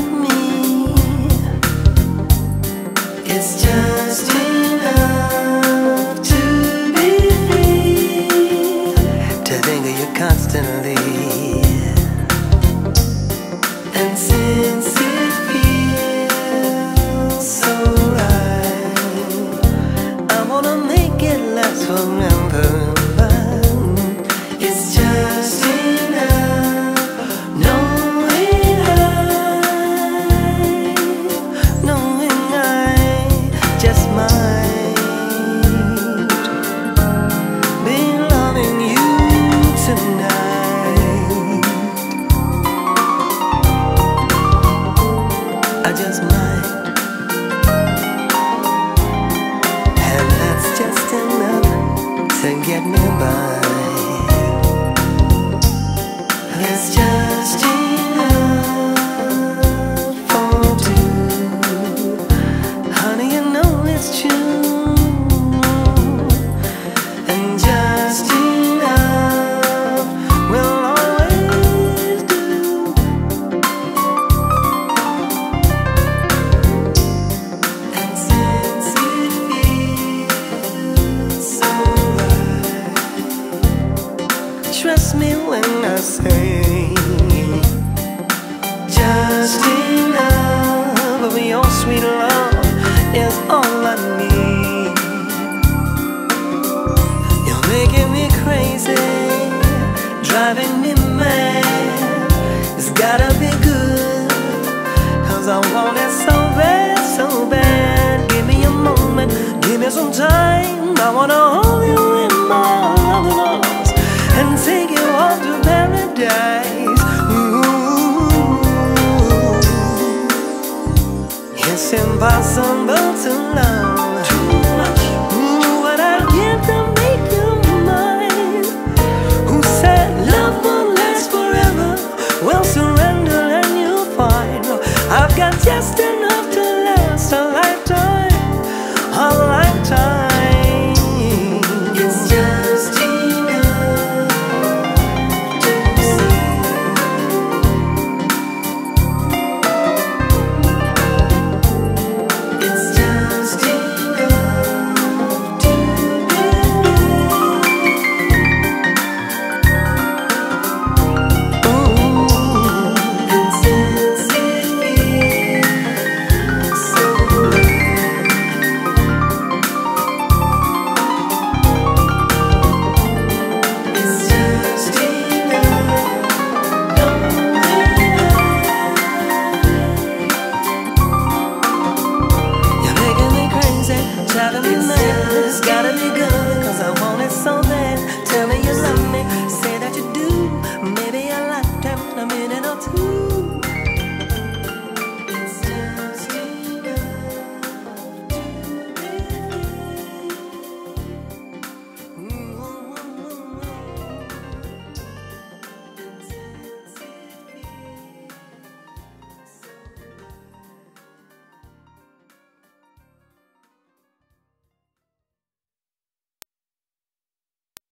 me. It's just enough to be free, to think of you constantly. And since it feels so right, I wanna make it last forever. It's just enough knowing I just might be loving you tonight. I just might, and that's just enough to get me by. It's just enough for two. Honey, you know it's true. And just enough will always do. And since it feels so right, trust me when I say just enough of your sweet love is all I need. You're making me crazy, driving me mad. It's gotta be good, 'cause I want it so bad, so bad. Give me a moment, give me some time. I wanna hold you in my arms and take you all to paradise. Ooh, it's impossible to love too much. What I give to make you mine. Who said love will last forever? Well, surrender and you'll find I've got just enough.